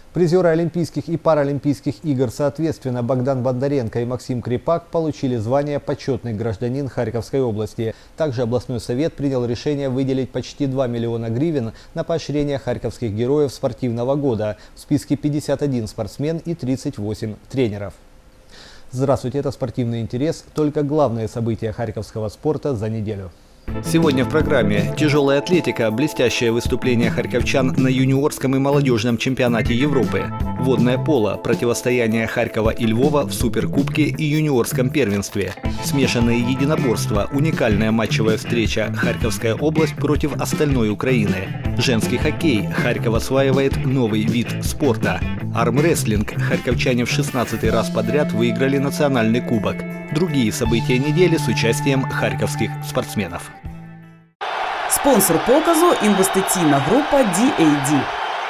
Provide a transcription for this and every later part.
Призеры Олимпийских и Паралимпийских игр соответственно Богдан Бондаренко и Максим Крепак получили звание «Почетный гражданин Харьковской области». Также областной совет принял решение выделить почти 2 миллиона гривен на поощрение харьковских героев спортивного года. В списке 51 спортсмен и 38 тренеров. Здравствуйте, это «Спортивный интерес». Только главные события харьковского спорта за неделю. Сегодня в программе тяжелая атлетика, блестящее выступление харьковчан на юниорском и молодежном чемпионате Европы, водное поло, противостояние Харькова и Львова в суперкубке и юниорском первенстве, смешанное единоборство, уникальная матчевая встреча Харьковская область против остальной Украины, женский хоккей, Харьков осваивает новый вид спорта, армрестлинг, харьковчане в 16-й раз подряд выиграли национальный кубок. Другие события недели с участием харьковских спортсменов. Спонсор показу – інвестиційна група DAD.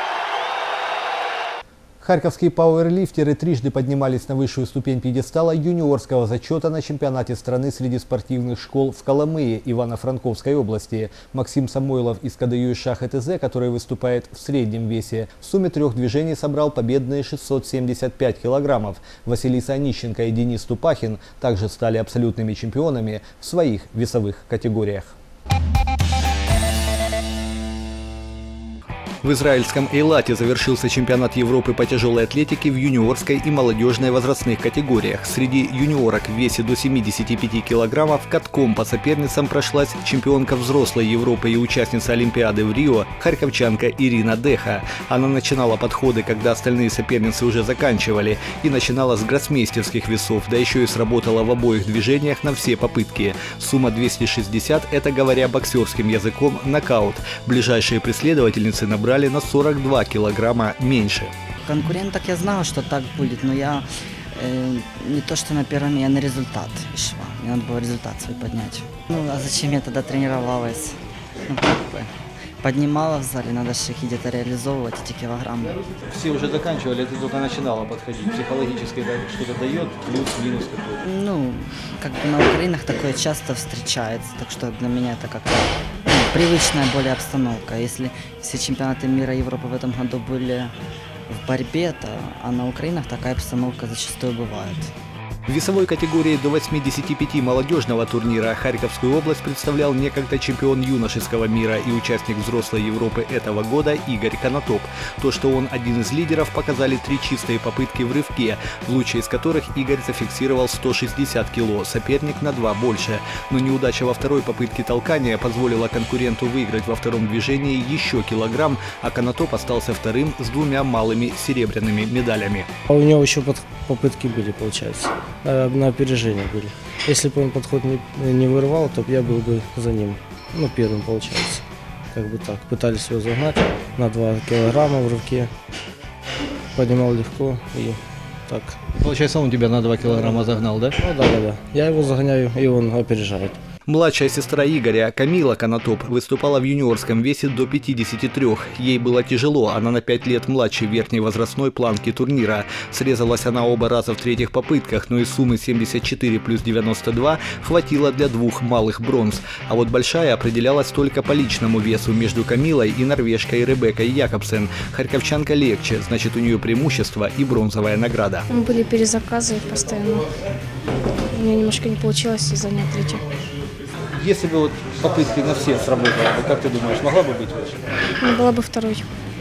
Харьковские пауэрлифтеры трижды поднимались на высшую ступень пьедестала юниорского зачета на чемпионате страны среди спортивных школ в Коломые Ивано-Франковской области. Максим Самойлов из КДЮ ШАХ-ЭТЗ, который выступает в среднем весе, в сумме 3 движений собрал победные 675 килограммов. Василиса Онищенко и Денис Тупахин также стали абсолютными чемпионами в своих весовых категориях. В израильском Эйлате завершился чемпионат Европы по тяжелой атлетике в юниорской и молодежной возрастных категориях. Среди юниорок в весе до 75 килограммов катком по соперницам прошлась чемпионка взрослой Европы и участница Олимпиады в Рио харьковчанка Ирина Деха. Она начинала подходы, когда остальные соперницы уже заканчивали, и начинала с гроссмейстерских весов, да еще и сработала в обоих движениях на все попытки. Сумма 260 – это, говоря боксерским языком, нокаут. Ближайшие преследовательницы набрали на 42 килограмма меньше. Конкуренток я знала, что так будет, но я не то что на первом, я на результат шла. Мне надо было результат свой поднять. Ну а зачем я тогда тренировалась? Ну, как бы поднимала в зале, надо же их где-то реализовывать, эти килограммы. Все уже заканчивали, ты только начинала подходить. Психологически это что-то дает, плюс-минус какой-то? Ну, как бы на Украинах такое часто встречается, так что для меня это как-то привычная более обстановка. Если все чемпионаты мира и Европы в этом году были в борьбе, а на Украинах такая обстановка зачастую бывает. В весовой категории до 85 молодежного турнира Харьковскую область представлял некогда чемпион юношеского мира и участник взрослой Европы этого года Игорь Конотоп. То, что он один из лидеров, показали 3 чистые попытки в рывке, в лучшей из которых Игорь зафиксировал 160 кило, соперник на 2 больше. Но неудача во второй попытке толкания позволила конкуренту выиграть во втором движении еще килограмм, а Конотоп остался вторым с 2 малыми серебряными медалями. У него еще попытки были, получается. На опережение были. Если бы он подход не вырвал, то я был бы за ним. Ну, первым, получается. Как бы так. Пытались его загнать на 2 килограмма в руке. Поднимал легко и так. Получается, он тебя на 2 килограмма загнал, да? Ну да. Я его загоняю, и он опережает. Младшая сестра Игоря, Камила Конотоп, выступала в юниорском весе до 53. Ей было тяжело, она на 5 лет младше верхней возрастной планки турнира. Срезалась она оба раза в третьих попытках, но из суммы 74 плюс 92 хватило для 2 малых бронз. А вот большая определялась только по личному весу между Камилой и норвежкой Ребеккой Якобсен. Харьковчанка легче, значит, у нее преимущество и бронзовая награда. Были перезаказы постоянно. У меня немножко не получилось занять третью. Если бы вот попытки на все сработали, как ты думаешь, могла бы быть выше? Ну, была бы второй.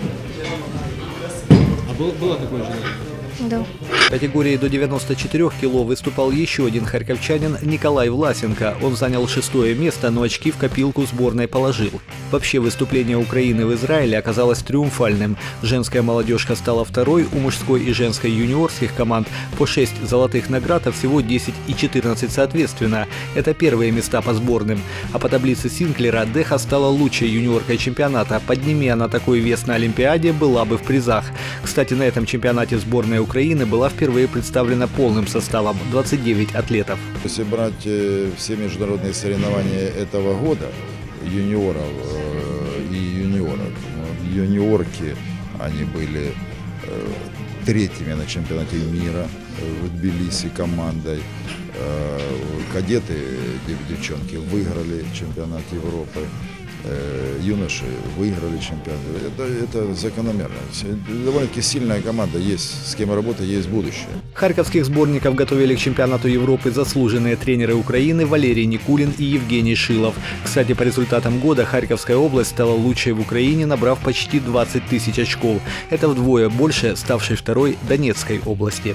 А было такое желание? Да. В категории до 94 кило выступал еще один харьковчанин Николай Власенко. Он занял 6-е место, но очки в копилку сборной положил. Вообще выступление Украины в Израиле оказалось триумфальным. Женская молодежка стала второй, у мужской и женской юниорских команд по 6 золотых наград, а всего 10 и 14 соответственно. Это первые места по сборным. А по таблице Синклера Деха стала лучшей юниоркой чемпионата. Подними она такой вес на Олимпиаде, была бы в призах. Кстати, на этом чемпионате сборная Украины была впервые представлена полным составом – 29 атлетов. Если брать все международные соревнования этого года, юниоров и юниорок, юниорки, они были третьими на чемпионате мира в Тбилиси командой. Кадеты, девчонки, выиграли чемпионат Европы. юноши выиграли чемпионат. Это закономерно. Довольно-таки сильная команда, есть с кем работать, есть будущее. Харьковских сборников готовили к чемпионату Европы заслуженные тренеры Украины Валерий Никулин и Евгений Шилов. Кстати, по результатам года Харьковская область стала лучшей в Украине, набрав почти 20 тысяч очков. Это вдвое больше ставшей второй Донецкой области.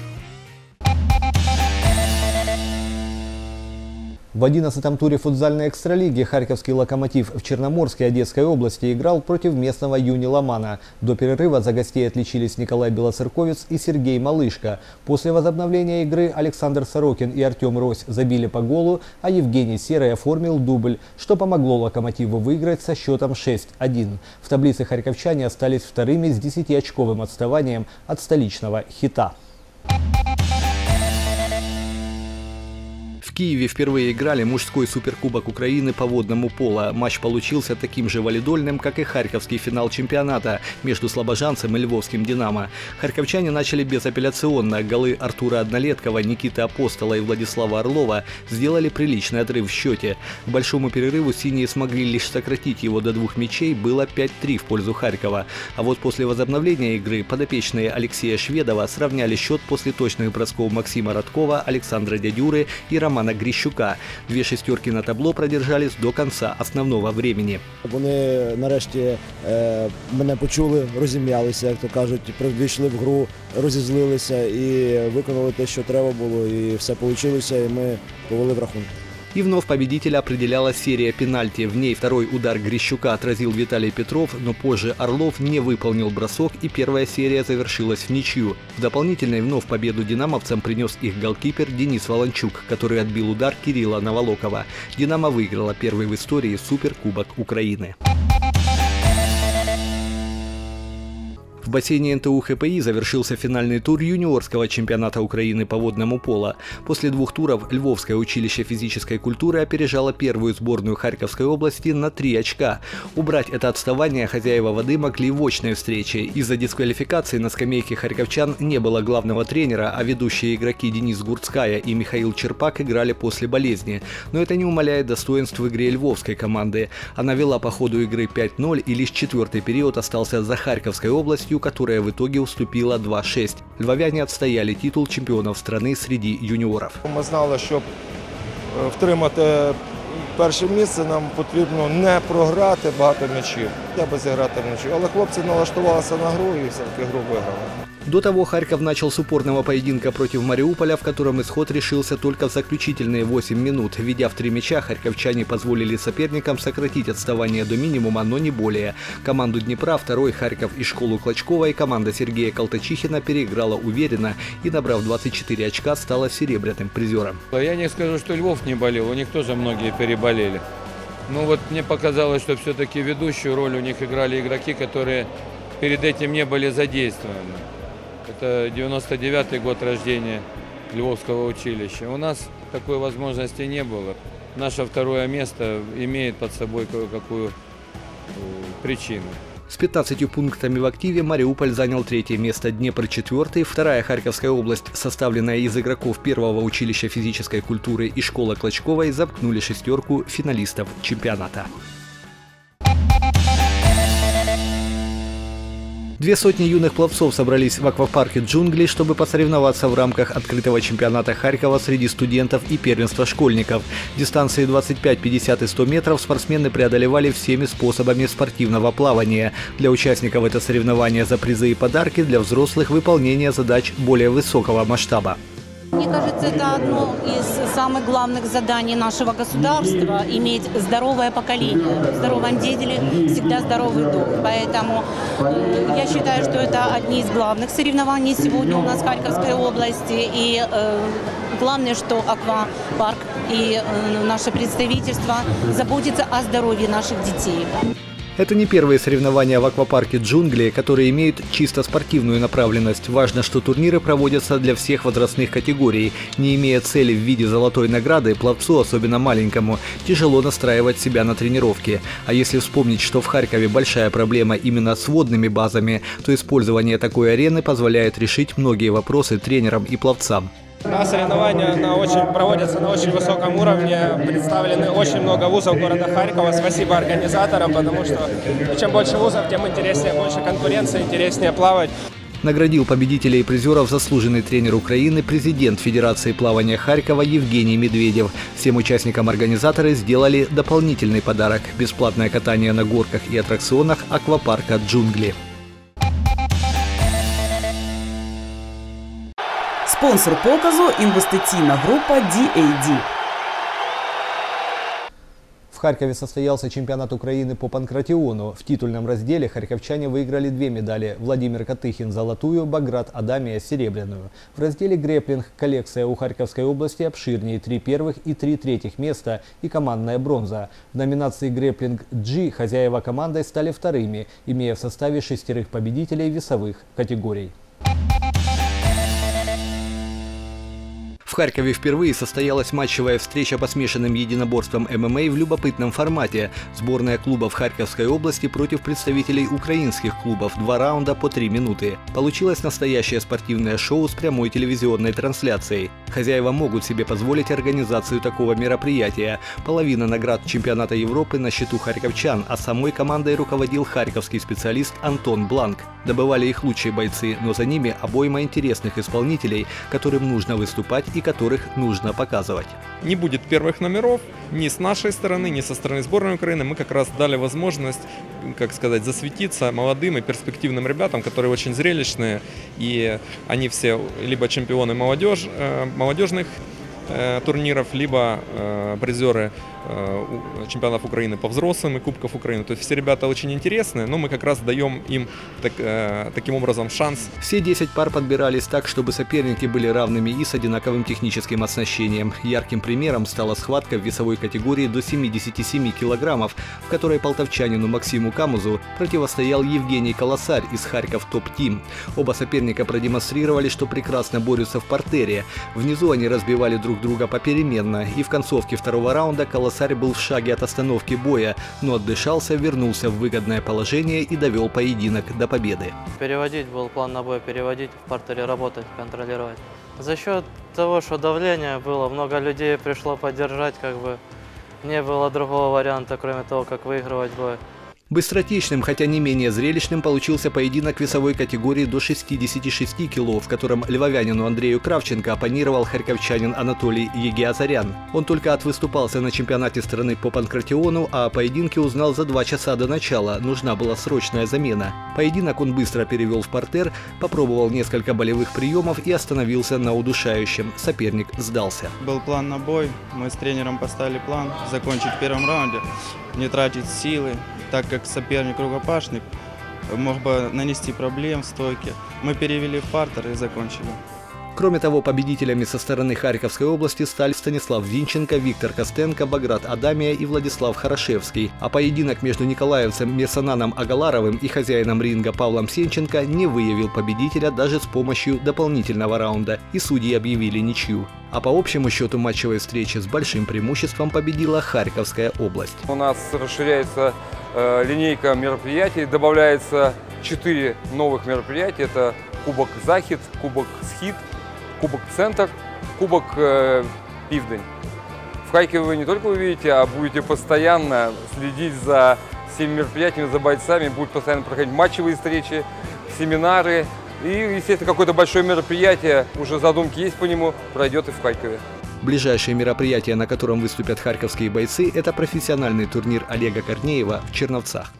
В 11-м туре футзальной экстралиги харьковский «Локомотив» в Черноморской Одесской области играл против местного «Юни Ломана». До перерыва за гостей отличились Николай Белоцерковец и Сергей Малышко. После возобновления игры Александр Сорокин и Артем Рось забили по голу, а Евгений Серый оформил дубль, что помогло «Локомотиву» выиграть со счетом 6-1. В таблице харьковчане остались вторыми с 10-очковым отставанием от столичного «Хита». В Киеве впервые играли мужской суперкубок Украины по водному поло. Матч получился таким же валидольным, как и харьковский финал чемпионата между слобожанцем и львовским «Динамо». Харьковчане начали безапелляционно. Голы Артура Однолеткова, Никиты Апостола и Владислава Орлова сделали приличный отрыв в счете. К большому перерыву синие смогли лишь сократить его до 2 мячей, было 5-3 в пользу Харькова. А вот после возобновления игры подопечные Алексея Шведова сравняли счет после точных бросков Максима Радкова, Александра Дядюры и Романа Грищука. 2 шестерки на табло продержались до конца основного времени. Вони нарешті мене почули, розім'ялися, як то кажуть, прийшли в гру, розізлилися і виконали те, що треба було, і все вийшло, і ми повели в рахунку. И вновь победителя определяла серия пенальти. В ней второй удар Грищука отразил Виталий Петров, но позже Орлов не выполнил бросок, и первая серия завершилась в ничью. В дополнительной вновь победу динамовцам принес их голкипер Денис Волончук, который отбил удар Кирилла Наволокова. «Динамо» выиграла первый в истории суперкубок Украины. В бассейне НТУ ХПИ завершился финальный тур юниорского чемпионата Украины по водному поло. После 2 туров Львовское училище физической культуры опережало первую сборную Харьковской области на 3 очка. Убрать это отставание хозяева воды могли в очной встрече. Из-за дисквалификации на скамейке харьковчан не было главного тренера, а ведущие игроки Денис Гурцкая и Михаил Черпак играли после болезни. Но это не умаляет достоинств в игре львовской команды. Она вела по ходу игры 5-0, и лишь 4-й период остался за Харьковской областью, которая в итоге уступила 2-6. Львовяне отстояли титул чемпионов страны среди юниоров. Ми знали, щоб втримати перше місце, нам потрібно не програти багато м'ячів, аби зіграти в нічию. Але хлопці налаштувалися на гру і все-таки гру виграли. До того Харьков начал с упорного поединка против Мариуполя, в котором исход решился только в заключительные 8 минут. Ведя в 3 мяча, харьковчане позволили соперникам сократить отставание до минимума, но не более. Команду Днепра, второй Харьков и школу Клочкова и команда Сергея Колтачихина переиграла уверенно и, набрав 24 очка, стала серебряным призером. Я не скажу, что Львов не болел, у них тоже многие переболели. Ну вот мне показалось, что все-таки ведущую роль у них играли игроки, которые перед этим не были задействованы. Это 99-й год рождения Львовского училища. У нас такой возможности не было. Наше второе место имеет под собой кое-какую причину. С 15 пунктами в активе Мариуполь занял 3-е место, Днепр 4-й, вторая Харьковская область, составленная из игроков первого училища физической культуры и школы Клочковой, замкнули 6 финалистов чемпионата. 200 юных пловцов собрались в аквапарке «Джунгли», чтобы посоревноваться в рамках открытого чемпионата Харькова среди студентов и первенства школьников. Дистанции 25, 50 и 100 метров спортсмены преодолевали всеми способами спортивного плавания. Для участников это соревнования за призы и подарки, для взрослых – выполнение задач более высокого масштаба. Мне кажется, это одно из самых главных заданий нашего государства – иметь здоровое поколение. В здоровом деятеле всегда здоровый дух. Поэтому я считаю, что это одни из главных соревнований сегодня у нас в Харьковской области. И главное, что аквапарк и наше представительство заботится о здоровье наших детей. Это не первые соревнования в аквапарке «Джунгли», которые имеют чисто спортивную направленность. Важно, что турниры проводятся для всех возрастных категорий. Не имея цели в виде золотой награды, пловцу, особенно маленькому, тяжело настраивать себя на тренировки. А если вспомнить, что в Харькове большая проблема именно с водными базами, то использование такой арены позволяет решить многие вопросы тренерам и пловцам. Да, соревнования проводятся на очень высоком уровне. Представлены очень много вузов города Харькова. Спасибо организаторам, потому что чем больше вузов, тем интереснее, больше конкуренции, интереснее плавать. Наградил победителей и призеров заслуженный тренер Украины, президент Федерации плавания Харькова Евгений Медведев. Всем участникам организаторы сделали дополнительный подарок – бесплатное катание на горках и аттракционах аквапарка «Джунгли». Спонсор показу – інвестиційна група DAD. В Харькове состоялся чемпионат Украины по панкратиону. В титульном разделе харьковчане выиграли 2 медали. Владимир Катыхин – золотую, Баграт Адамия – серебряную. В разделе грэпплинг коллекция у Харьковской области обширнее: 3 первых и 3 третьих места и командная бронза. В номинации грэпплинг G хозяева командой стали вторыми, имея в составе 6 победителей весовых категорий. В Харькове впервые состоялась матчевая встреча по смешанным единоборствам ММА в любопытном формате. Сборная клубов Харьковской области против представителей украинских клубов. 2 раунда по 3 минуты. Получилось настоящее спортивное шоу с прямой телевизионной трансляцией. Хозяева могут себе позволить организацию такого мероприятия. Половина наград чемпионата Европы на счету харьковчан, а самой командой руководил харьковский специалист Антон Бланк. Добывали их лучшие бойцы, но за ними обойма интересных исполнителей, которым нужно выступать и которых нужно показывать. Не будет первых номеров ни с нашей стороны, ни со стороны сборной Украины. Мы как раз дали возможность, как сказать, засветиться молодым и перспективным ребятам, которые очень зрелищные. И они все либо чемпионы молодежных турниров, либо призеры чемпионатов Украины по взрослым и Кубков Украины. То есть все ребята очень интересные, но мы как раз даем им таким образом шанс. Все 10 пар подбирались так, чтобы соперники были равными и с одинаковым техническим оснащением. Ярким примером стала схватка в весовой категории до 77 килограммов, в которой полтавчанину Максиму Камузу противостоял Евгений Колосарь из Харьков Топ-Тим. Оба соперника продемонстрировали, что прекрасно борются в партере. Внизу они разбивали друг друга попеременно, и в концовке второго раунда Колосарь был в шаге от остановки боя, но отдышался, вернулся в выгодное положение и довел поединок до победы. Переводить был план на бой, переводить, в партере работать, контролировать. За счет того, что давление было, много людей пришло поддержать, не было другого варианта, кроме того, как выигрывать бой. Быстротечным, хотя не менее зрелищным, получился поединок весовой категории до 66 кило, в котором львовянину Андрею Кравченко оппонировал харьковчанин Анатолий Егиазарян. Он только отвыступался на чемпионате страны по панкратиону, а о поединке узнал за 2 часа до начала. Нужна была срочная замена. Поединок он быстро перевел в партер, попробовал несколько болевых приемов и остановился на удушающем. Соперник сдался. Был план на бой. Мы с тренером поставили план закончить в первом раунде, не тратить силы, так как соперник рукопашник мог бы нанести проблем в стойке. Мы перевели в партер и закончили. Кроме того, победителями со стороны Харьковской области стали Станислав Винченко, Виктор Костенко, Баграт Адамия и Владислав Хорошевский. А поединок между николаевцем Мерсананом Агаларовым и хозяином ринга Павлом Сенченко не выявил победителя даже с помощью дополнительного раунда, и судьи объявили ничью. А по общему счету матчевой встречи с большим преимуществом победила Харьковская область. У нас расширяется линейка мероприятий, добавляется 4 новых мероприятия. Это Кубок Захід, Кубок Схід, Кубок Центр, Кубок Південь. В Харькове вы не только увидите, а будете постоянно следить за всеми мероприятиями, за бойцами, будут постоянно проходить матчевые встречи, семинары. И, естественно, какое-то большое мероприятие, уже задумки есть по нему, пройдет и в Харькове. Ближайшее мероприятие, на котором выступят харьковские бойцы, это профессиональный турнир Олега Корнеева в Черновцах.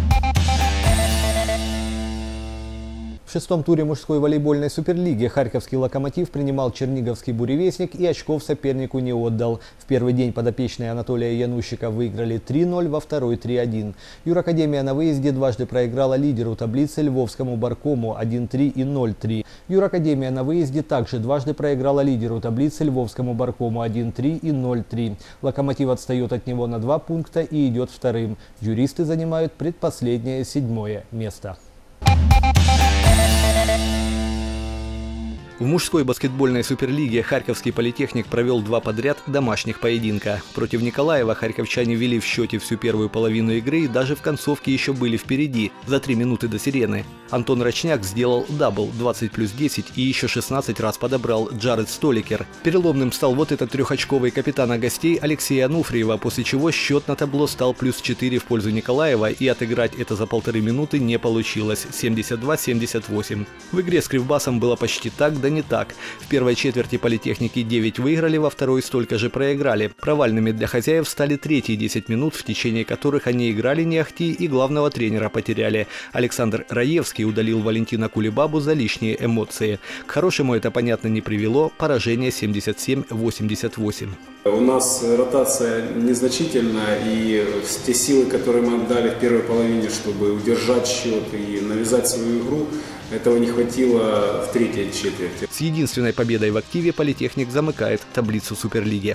В 6-м туре мужской волейбольной суперлиги харьковский «Локомотив» принимал черниговский «Буревестник» и очков сопернику не отдал. В первый день подопечные Анатолия Янущика выиграли 3-0, во второй 3-1. Юракадемия на выезде дважды проиграла лидеру таблицы Львовскому «Баркому» 1-3 и 0-3. Юракадемия на выезде также дважды проиграла лидеру таблицы Львовскому «Баркому» 1-3 и 0-3. «Локомотив» отстает от него на 2 пункта и идет вторым. Юристы занимают предпоследнее 7-е место. В мужской баскетбольной суперлиге Харьковский политехник провел 2 подряд домашних поединка. Против Николаева харьковчане вели в счете всю первую половину игры и даже в концовке еще были впереди, за 3 минуты до сирены. Антон Рачняк сделал дабл 20+10 и еще 16 раз подобрал Джаред Столикер. Переломным стал вот этот 3-очковый капитана гостей Алексея Ануфриева, после чего счет на табло стал +4 в пользу Николаева, и отыграть это за 1,5 минуты не получилось – 72-78. В игре с Кривбасом было почти так, да не так. В первой четверти политехники 9 выиграли, во второй столько же проиграли. Провальными для хозяев стали третьи 10 минут, в течение которых они играли не ахти и главного тренера потеряли. Александр Раевский удалил Валентина Кулебабу за лишние эмоции. К хорошему это, понятно, не привело. Поражение 77-88. У нас ротация незначительная, и те силы, которые мы отдали в первой половине, чтобы удержать счет и навязать свою игру, этого не хватило в третьей четверти. С единственной победой в активе политехник замыкает таблицу Суперлиги.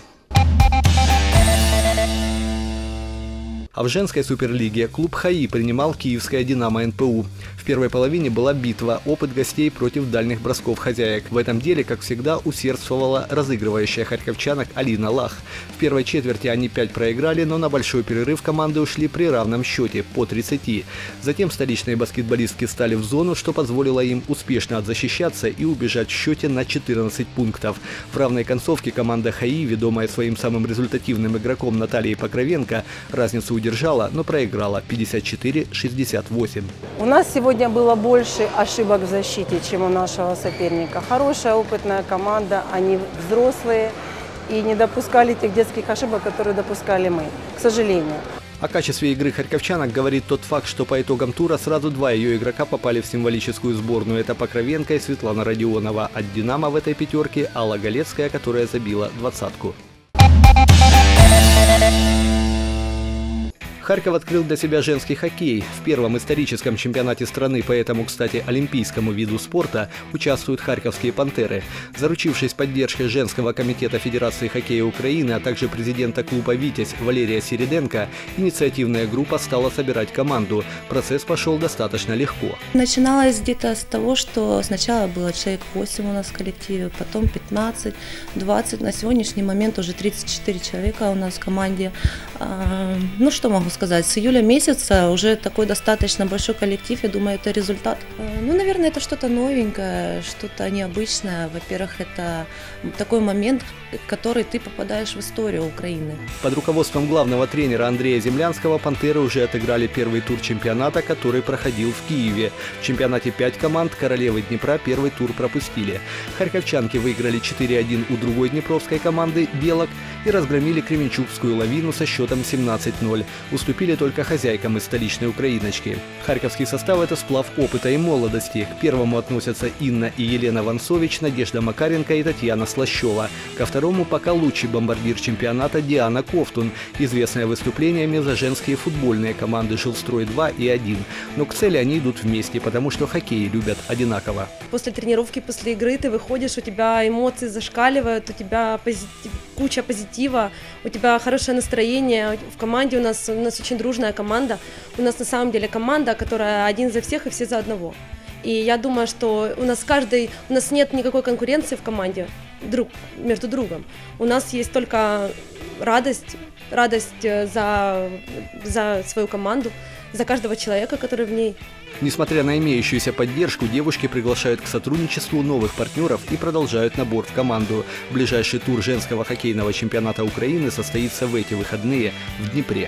А в женской суперлиге клуб ХАИ принимал киевское «Динамо НПУ». В первой половине была битва, опыт гостей против дальних бросков хозяек. В этом деле, как всегда, усердствовала разыгрывающая харьковчанок Алина Лах. В первой четверти они 5 проиграли, но на большой перерыв команды ушли при равном счете по 30. Затем столичные баскетболистки стали в зону, что позволило им успешно отзащищаться и убежать в счете на 14 пунктов. В равной концовке команда ХАИ, ведомая своим самым результативным игроком Натальей Покровенко, разницу удержала, но проиграла 54-68. У нас сегодня было больше ошибок в защите, чем у нашего соперника. Хорошая, опытная команда, они взрослые и не допускали тех детских ошибок, которые допускали мы, к сожалению. О качестве игры харьковчанок говорит тот факт, что по итогам тура сразу 2 ее игрока попали в символическую сборную. Это Покровенко и Светлана Родионова. От «Динамо» в этой пятерке Алла Галецкая, которая забила 20-ку. Харьков открыл для себя женский хоккей. В первом историческом чемпионате страны по этому, кстати, олимпийскому виду спорта участвуют харьковские «Пантеры». Заручившись поддержкой женского комитета Федерации хоккея Украины, а также президента клуба «Витязь» Валерия Середенко, инициативная группа стала собирать команду. Процесс пошел достаточно легко. Начиналось где-то с того, что сначала было человек 8 у нас в коллективе, потом 15, 20. На сегодняшний момент уже 34 человека у нас в команде. Ну что могу сказать, с июля месяца уже такой достаточно большой коллектив, я думаю, это результат. Ну, наверное, это что-то новенькое, что-то необычное. Во-первых, это такой момент, в который ты попадаешь в историю Украины. Под руководством главного тренера Андрея Землянского «Пантеры» уже отыграли первый тур чемпионата, который проходил в Киеве. В чемпионате 5 команд, «Королевы Днепра» первый тур пропустили. Харьковчанки выиграли 4-1 у другой днепровской команды «Белок» и разгромили Кременчугскую «Лавину» со счетом 17-0. Уступили только хозяйкам из столичной украиночки. Харьковский состав – это сплав опыта и молодости. К первому относятся Инна и Елена Вансович, Надежда Макаренко и Татьяна Слащева. Ко второму пока лучший бомбардир чемпионата Диана Ковтун, известная выступлениями за женские футбольные команды «Жилстрой-2» и «1». Но к цели они идут вместе, потому что хоккей любят одинаково. После тренировки, после игры ты выходишь, у тебя эмоции зашкаливают, у тебя куча позитива, у тебя хорошее настроение. В команде у нас очень дружная команда. У нас на самом деле команда, которая один за всех и все за одного. И я думаю, что у нас нет никакой конкуренции в команде между другом. У нас есть только радость за свою команду, за каждого человека, который в ней. Несмотря на имеющуюся поддержку, девушки приглашают к сотрудничеству новых партнеров и продолжают набор в команду. Ближайший тур женского хоккейного чемпионата Украины состоится в эти выходные в Днепре.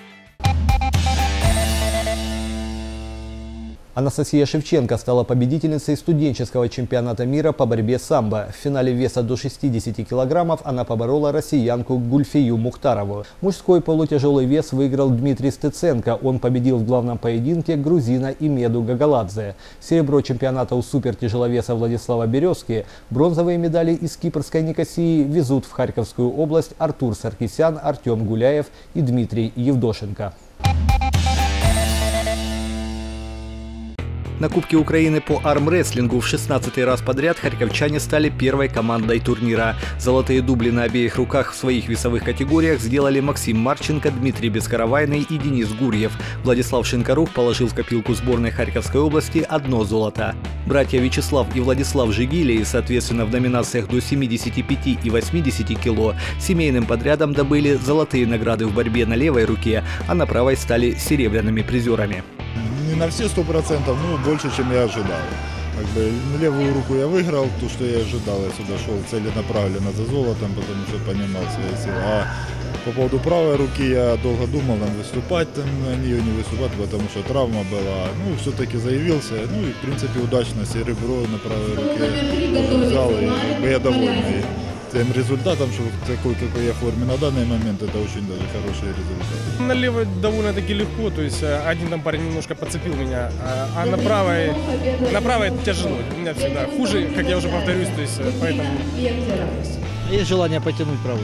Анастасия Шевченко стала победительницей студенческого чемпионата мира по борьбе самбо. В финале веса до 60 килограммов она поборола россиянку Гульфию Мухтарову. Мужской полутяжелый вес выиграл Дмитрий Стеценко. Он победил в главном поединке грузина Имеду Гагаладзе. Серебро чемпионата у супертяжеловеса Владислава Березки. Бронзовые медали из кипрской Никосии везут в Харьковскую область Артур Саркисян, Артем Гуляев и Дмитрий Евдошенко. На Кубке Украины по армрестлингу в 16-й раз подряд харьковчане стали первой командой турнира. Золотые дубли на обеих руках в своих весовых категориях сделали Максим Марченко, Дмитрий Бескаравайный и Денис Гурьев. Владислав Шинкарук положил в копилку сборной Харьковской области 1 золото. Братья Вячеслав и Владислав Жигилии, соответственно, в номинациях до 75 и 80 кило, семейным подрядом добыли золотые награды в борьбе на левой руке, а на правой стали серебряными призерами. Не на все 100%, но больше, чем я ожидал. Левую руку я выиграл, то, что я ожидал. Я сюда шел целенаправленно за золотом, потому что понимал свои силы. А по поводу правой руки я долго думал, надо выступать на нее, не выступать, потому что травма была. Ну, все-таки заявился. Ну и, в принципе, удачно серебро на правой руке взял, и я довольный тем результатом, что такой, какой я в форме на данный момент, это очень даже хороший результат. На левой довольно-таки легко, то есть один там парень немножко подцепил меня, а на правой это тяжело. У меня всегда хуже, как я уже повторюсь, то есть поэтому... Есть желание потянуть правую?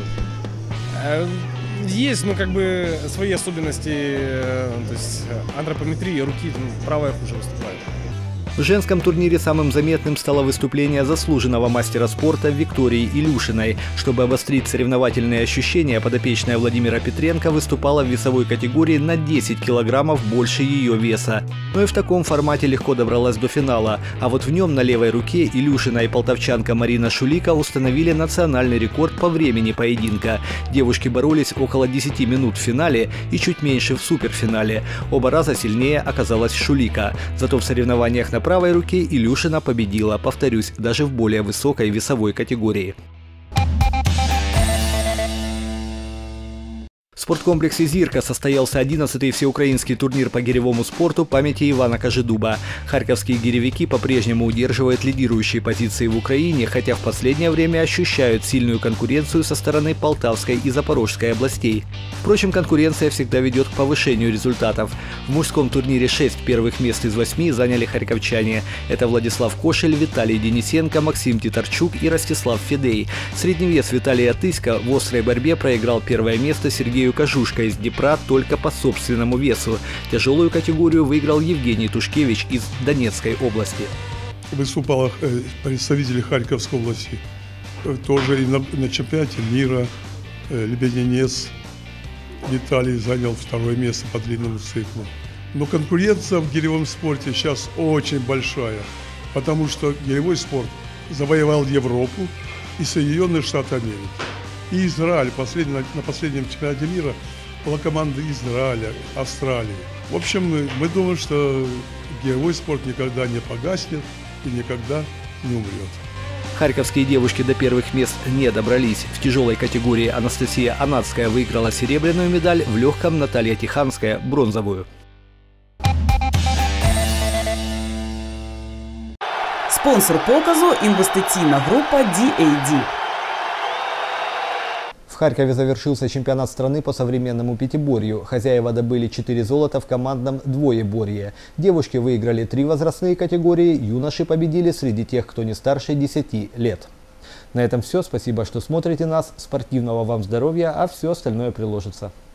Есть, но как бы свои особенности, то есть антропометрии руки, правая хуже выступает. В женском турнире самым заметным стало выступление заслуженного мастера спорта Виктории Илюшиной. Чтобы обострить соревновательные ощущения, подопечная Владимира Петренко выступала в весовой категории на 10 килограммов больше ее веса. Но и в таком формате легко добралась до финала. А вот в нем на левой руке Илюшина и полтавчанка Марина Шулика установили национальный рекорд по времени поединка. Девушки боролись около 10 минут в финале и чуть меньше в суперфинале. Оба раза сильнее оказалась Шулика. Зато в соревнованиях на правой руке Илюшина победила, повторюсь, даже в более высокой весовой категории. В спорткомплексе «Зирка» состоялся 11-й всеукраинский турнир по гиревому спорту памяти Ивана Кожедуба. Харьковские гиревики по-прежнему удерживают лидирующие позиции в Украине, хотя в последнее время ощущают сильную конкуренцию со стороны Полтавской и Запорожской областей. Впрочем, конкуренция всегда ведет к повышению результатов. В мужском турнире 6 первых мест из 8 заняли харьковчане. Это Владислав Кошель, Виталий Денисенко, Максим Титарчук и Ростислав Федей. Средневес Виталия Тыська в острой борьбе проиграл первое место Сергею Кожушка из Днепра только по собственному весу. Тяжелую категорию выиграл Евгений Тушкевич из Донецкой области. Выступали представители Харьковской области. Тоже и на чемпионате мира лебединец Виталий занял 2 место по длинному циклу. Но конкуренция в гиревом спорте сейчас очень большая, потому что гиревой спорт завоевал Европу и Соединенные Штаты Америки. И Израиль на последнем чемпионате мира была команда Израиля, Австралии. В общем, мы думаем, что гиревой спорт никогда не погаснет и никогда не умрет. Харьковские девушки до первых мест не добрались. В тяжелой категории Анастасия Анадская выиграла серебряную медаль, в легком Наталья Тиханская – бронзовую. Спонсор показу – інвестиційна група DAD. В Харькове завершился чемпионат страны по современному пятиборью. Хозяева добыли 4 золота в командном двоеборье. Девушки выиграли 3 возрастные категории, юноши победили среди тех, кто не старше 10 лет. На этом все. Спасибо, что смотрите нас. Спортивного вам здоровья, а все остальное приложится.